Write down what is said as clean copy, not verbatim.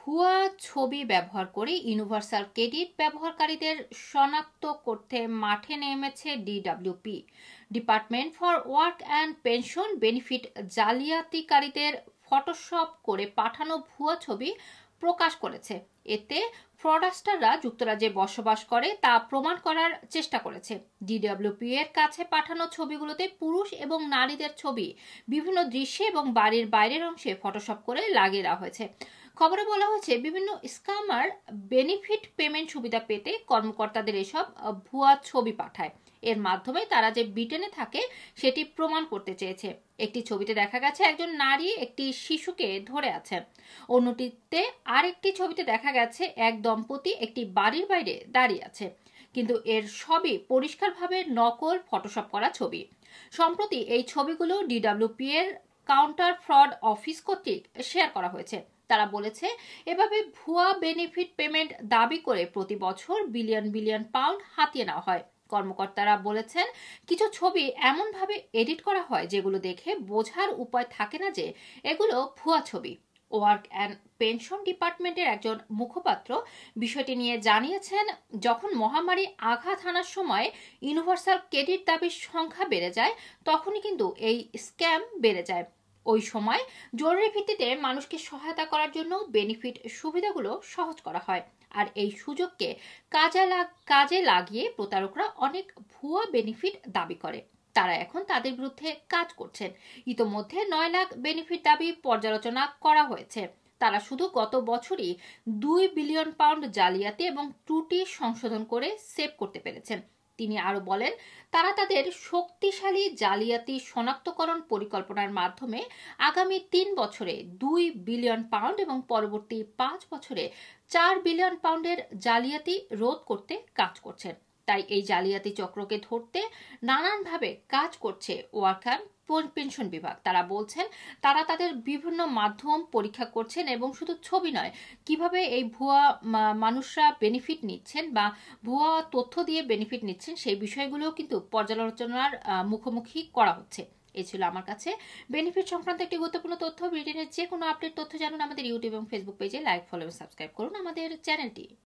ভুয়া ছবি ব্যবহার করে ইউনিভার্সাল ক্রেডিট ব্যবহারকারীদের শনাক্ত করতে মাঠে নেমেছে DWP. Department for work and pension benefit জালিয়াতিকারীদের ফটোশপ করে পাঠানো ভুয়া ছবি প্রকাশ করেছে। এতে ফ্রডস্টাররা যুক্তরাজ্যে বসবাস করে তা প্রমাণ করার চেষ্টা করেছে। ডিডব্লিউপি এর কাছে পাঠানো ছবিগুলোতে পুরুষ এবং নারীদের ছবি বিভিন্ন দৃশ্যে এবং বাড়ির বাইরের অংশে ফটোশপ করে লাগিয়ে দেওয়া হয়েছে। খবরে বলা হয়েছে বিভিন্ন স্ক্যামার বেনিফিট পেমেন্ট সুবিধা পেতে কর্মকর্তাদের এসব ভুয়া ছবি পাঠায়। এর মাধ্যমে তারা যে ব্রিটেনে থাকে সেটি প্রমাণ করতে চেয়েছে। একটি ছবিতে দেখা গেছে একজন নারী একটি শিশুকে ধরে আছেন, অন্যটিতে আরেকটি ছবিতে দেখা গেছে এক দম্পতি একটি বাড়ির বাইরে দাঁড়িয়ে আছে, কিন্তু এর সবই পরিষ্কারভাবে নকল ফটোশপ করা ছবি। সম্প্রতি এই ছবিগুলো ডিডব্লিউপি এর কাউন্টার ফ্রড অফিস কর্তৃক শেয়ার করা হয়েছে। তারা বলেছে এভাবে ভুয়া বেনিফিট পেমেন্ট দাবি করে প্রতি বছর বিলিয়ন বিলিয়ন পাউন্ড হাতিয়ে নেওয়া হয়। কর্মকর্তারা বলেছেন কিছু ছবি এমনভাবে এডিট করা হয় যেগুলো দেখে বোঝার উপায় থাকে না যে এগুলো ভুয়া ছবি। ওয়ার্ক অ্যান্ড পেনশন ডিপার্টমেন্টের একজন মুখপাত্র বিষয়টি নিয়ে জানিয়েছেন, যখন মহামারী আঘাত হানার সময় ইউনিভার্সাল ক্রেডিট দাবির সংখ্যা বেড়ে যায় তখনই কিন্তু এই স্ক্যাম বেড়ে যায়। ওই সময় জরুরি ভিত্তিতে মানুষকে সহায়তা করার জন্য বেনিফিট সুবিধাগুলো সহজ করা হয়, আর এই সুযোগকে কাজে লাগিয়ে প্রতারকরা অনেক ভুয়া বেনিফিট দাবি করে। তারা এখন তাদের বিরুদ্ধে কাজ করছেন। ইতোমধ্যে 9 লাখ বেনিফিট দাবি পর্যালোচনা করা হয়েছে। তারা শুধু গত বছরই 2 বিলিয়ন পাউন্ড জালিয়াতি এবং ত্রুটি সংশোধন করে সেভ করতে পেরেছেন। তিনি আরো বলেন, তারা তাদের শক্তিশালী জালিয়াতি শনাক্তকরণ পরিকল্পনার মাধ্যমে আগামী 3 বছরে 2 বিলিয়ন পাউন্ড এবং পরবর্তী 5 বছরে 4 বিলিয়ন পাউন্ডের জালিয়াতি রোধ করতে কাজ করছেন। তাই এই জালিয়াতি চক্রকে ধরতে নানানভাবে কাজ করছে ওয়ার্ক অ্যান্ড পেনশন বিভাগ। তারা বলছেন তারা তাদের বিভিন্ন মাধ্যম পরীক্ষা করছেন এবং শুধু ছবি নয়, কিভাবে এই ভুয়া মানুষরা বেনিফিট নিচ্ছেন বা ভুয়া তথ্য দিয়ে বেনিফিট নিচ্ছেন সেই বিষয়গুলোও কিন্তু পর্যালোচনার মুখোমুখি করা হচ্ছে। এই ছিল আমার কাছে বেনিফিট সংক্রান্ত একটি গুরুত্বপূর্ণ তথ্য। ব্রিটেনের যে কোনো আপডেট তথ্য জানুন আমাদের ইউটিউব এবং ফেসবুক পেজে লাইক, ফলো এবং সাবস্ক্রাইব করুন আমাদের চ্যানেলটি।